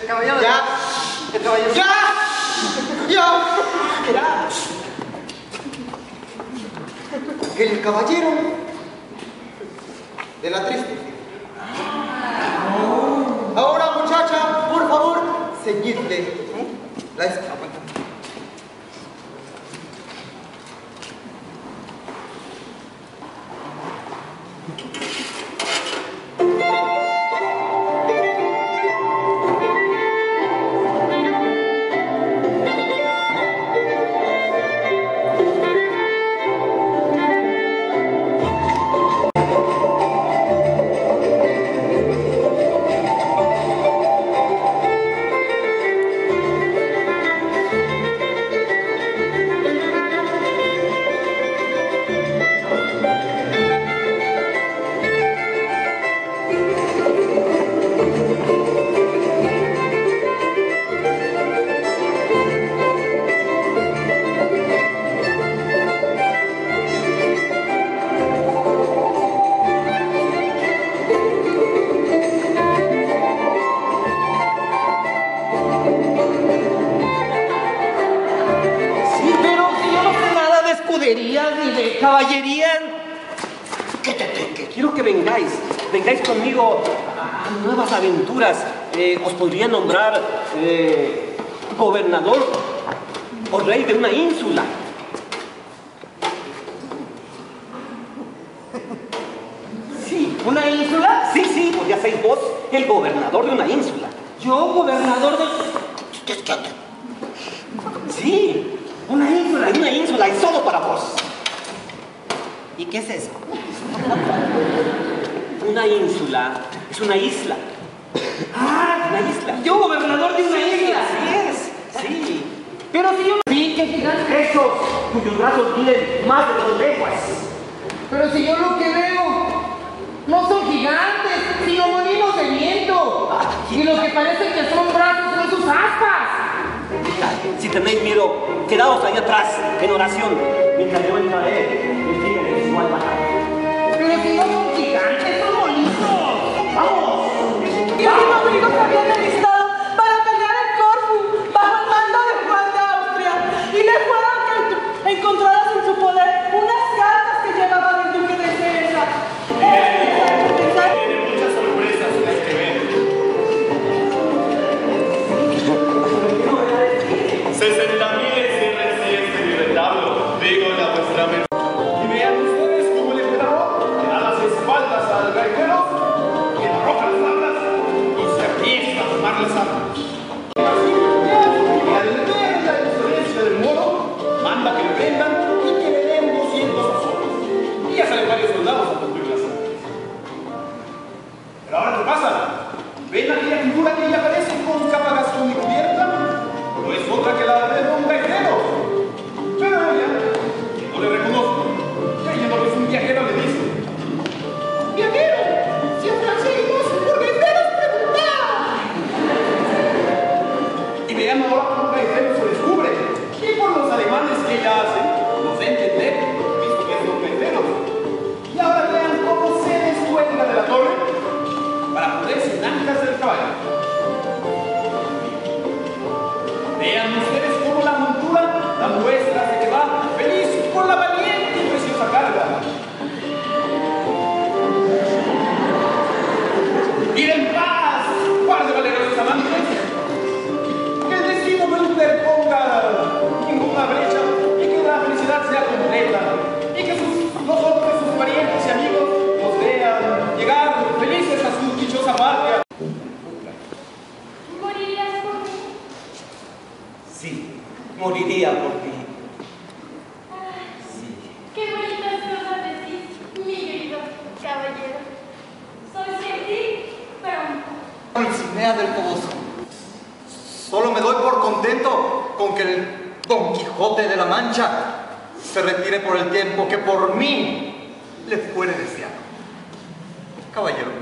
caballero. ¡Ya! El caballero. ¡Ya! ¡Ya! El caballero de la triste. Ahora, muchacha, por favor, ceñidle la escama. Ni de caballería. Quiero que vengáis conmigo a nuevas aventuras. Os podría nombrar gobernador o rey de una ínsula. Sí, ¿una ínsula? Sí, pues ya sois vos el gobernador de una ínsula. ¿Yo, gobernador de...? Sí. Una ínsula, y solo para vos. ¿Y qué es eso? Una ínsula es una isla. ¡Ah! Una isla. ¿Yo, gobernador de una isla? Así es, sí. Pero si yo... Sí, qué gigante. Esos cuyos brazos tienen más de 2 leguas. Pero si yo lo que veo no son gigantes, sino molinos de viento. Y lo que parece que son brazos son sus aspas. Si tenéis miedo, quedaos ahí atrás, en oración, mientras yo entraré el fin de su alma. Pero si no son gigantes, son molinos. ¡Vamos! Y los amigos se habían alistado para pelear en Corfú bajo el mando de Juan de Austria y le fueron encontradas en su poder unas cartas que llevaban el duque de César. Tiene muchas sorpresas que escribir. 60.000 cierres de mi retablo, digo la vuestra merced. Y vean ustedes cómo el emperador le da las espaldas al gaitero, que arroja las armas y se apriesta a tomar las armas. Y al ver la insolencia del moro, manda que le prendan y que le den 200 azotes. Y ya salen varios soldados a cumplir las armas. Pero ahora, ¿qué pasa? ¿Ven aquella figura que ya aparece con capa gastón y cubierta? No es otra que la de un gaitero. Pero ella, que no le reconozco, creyendo que es un viajero, le dice: ¡Viajero! ¡Si ofrecimos por gaiteros preguntar! Y vean ahora cómo un gaitero se descubre. Y por los alemanes que ella hace, nos da a entender, visto que son gaiteros. Y ahora vean cómo se descuelga de la torre para ponerse en ancas del caballo. Vean ustedes cómo la montura da muestras de que va feliz por la valiente y preciosa carga. Ir en paz, par de valerosos amantes. Que el destino no interponga ninguna brecha y que la felicidad sea completa. Y que nosotros, sus parientes y amigos, nos vean llegar felices a su dichosa patria. ¿Morirías por mí? Sí, moriría por ti. Sí. Qué bonitas cosas decís, mi querido caballero. Soy gentil, pero un poco. Dulcinea del Toboso. Solo me doy por contento con que el Don Quijote de la Mancha se retire por el tiempo que por mí le fuere deseado. Caballero,